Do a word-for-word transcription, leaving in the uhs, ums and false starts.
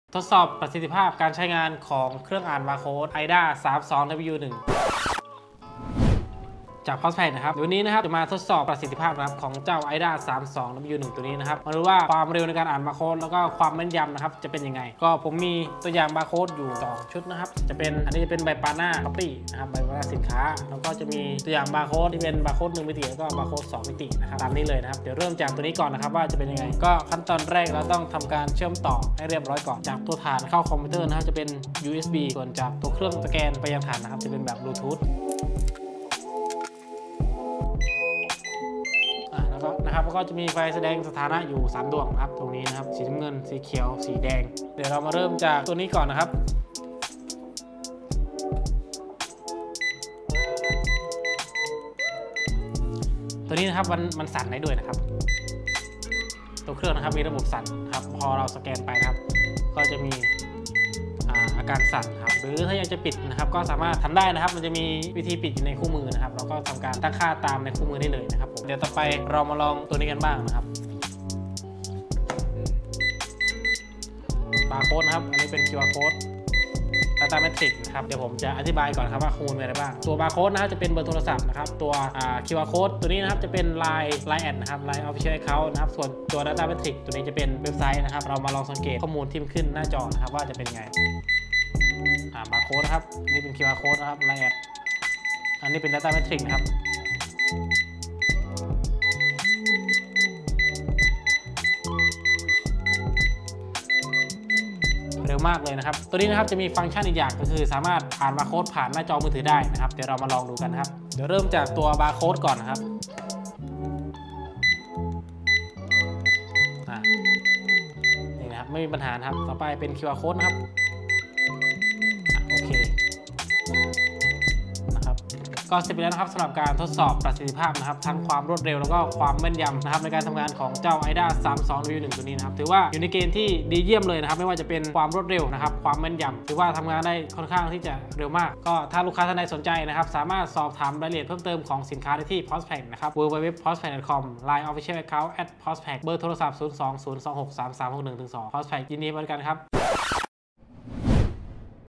ทดสอบประสิทธิภาพการใช้งานของเครื่องอ่านบาร์โค้ด ไอ ดี เอ สาม สอง ดับเบิลยู หนึ่ง จาก Postpack นะครับวันนี้นะครับจะมาทดสอบประสิทธิภาพนะครับของเจ้า ไอ ดี เอ สาม สอง ดับเบิลยู หนึ่ง ตัวนี้นะครับมาดูว่าความเร็วในการอ่านบาร์โค้ดแล้วก็ความแม่นยำนะครับจะเป็นยังไงก็ผมมีตัวอย่างบาร์โค้ดอยู่สองชุดนะครับจะเป็นอันนี้จะเป็นใบปาน่าคัปปี้นะครับใบปาน่าสินค้าแล้วก็จะมีตัวอย่างบาร์โค้ดที่เป็นบาร์โค้ดหนึ่งมิติแล้วก็บาร์โค้ดสองมิตินะครับตามนี้เลยนะครับเดี๋ยวเริ่มจากตัวนี้ก่อนนะครับว่าจะเป็นยังไงก็ขั้นตอนแรกเราต้องทำการเชื่อมต่อให้เรียบร้อยก่อนจากตัวฐานเข้าคอมพิวเตอร์นะครับจะเป็น ยู เอส บี ส่วนจากตัวเครื่องสแกนไปยังฐานนะครับจะเป็นแบบบลูทูธนะครับแล้วก็จะมีไฟแสดงสถานะอยู่สามดวงนะครับตรงนี้นะครับสีน้ำเงินสีเขียวสีแดงเดี๋ยวเรามาเริ่มจากตัวนี้ก่อนนะครับตัวนี้นะครับมันมันสั่นได้ด้วยนะครับตัวเครื่องนะครับมีระบบสั่นครับพอเราสแกนไปนะครับก็จะมีอาการสั่นครับหรือถ้าอยากจะปิดนะครับก็สามารถทำได้นะครับมันจะมีวิธีปิดอยู่ในคู่มือนะครับเราก็ทำการตั้งค่าตามในคู่มือได้เลยนะครับผมเดี๋ยวต่อไปเรามาลองตัวนี้กันบ้างนะครับบาร์โค้ดนะครับอันนี้เป็น คิว อาร์ code Data Matrix นะครับเดี๋ยวผมจะอธิบายก่อนครับว่าข้อมูลมีอะไรบ้างตัวบาร์โค้ดนะครับจะเป็นเบอร์โทรศัพท์นะครับตัว คิว อาร์ code ตัวนี้นะครับจะเป็น ไลน์ ไลน์ แอด นะครับ ไลน์ Official Account นะครับส่วนตัว Data Matrix ตัวนี้จะเป็นเว็บไซต์นะครับเรามาลองสังเกตข้อมูลที่ขึ้นหน้าจอนะครับว่าจะเป็นไงบาร์โค้ดนะครับนี่เป็น คิว อาร์ code นะครับ ไลน์ แอด อันนี้เป็น Data Matrix นะครับเร็วมากเลยนะครับตัวนี้นะครับจะมีฟังก์ชันอีกอย่างก็คือสามารถอ่านบาร์โค้ดผ่านหน้าจอมือถือได้นะครับเดี๋ยวเรามาลองดูกันครับเดี๋ยวเริ่มจากตัวบาร์โค้ดก่อนนะครับนี่นะครับไม่มีปัญหาครับต่อไปเป็น คิว อาร์ code นะครับโอเคนะครับก็เสร็จไปแล้วนะครับสำหรับการทดสอบประสิทธิภาพนะครับทั้งความรวดเร็วแล้วก็ความแม่นยำนะครับในการทำงานของเจ้า ไอ ดี เอ สาม สอง ดับเบิลยู หนึ่ง ตัวนี้นะครับถือว่าอยู่ในเกณฑ์ที่ดีเยี่ยมเลยนะครับไม่ว่าจะเป็นความรวดเร็วนะครับความแม่นยำถือว่าทำงานได้ค่อนข้างที่จะเร็วมากก็ถ้าลูกค้าท่านใดสนใจนะครับสามารถสอบถามรายละเอียดเพิ่มเติมของสินค้าได้ที่ Postpack นะครับ ดับเบิลยู ดับเบิลยู ดับเบิลยู ดอท พอสแพ็ก ดอท คอม ไลน์ Official Account แอท พอสแพ็ก เบอร์โทรศัพท์ ศูนย์ สอง ศูนย์ สอง หก สาม สาม หก หนึ่ง ถึง สอง Postpack ยินดีบริการครับ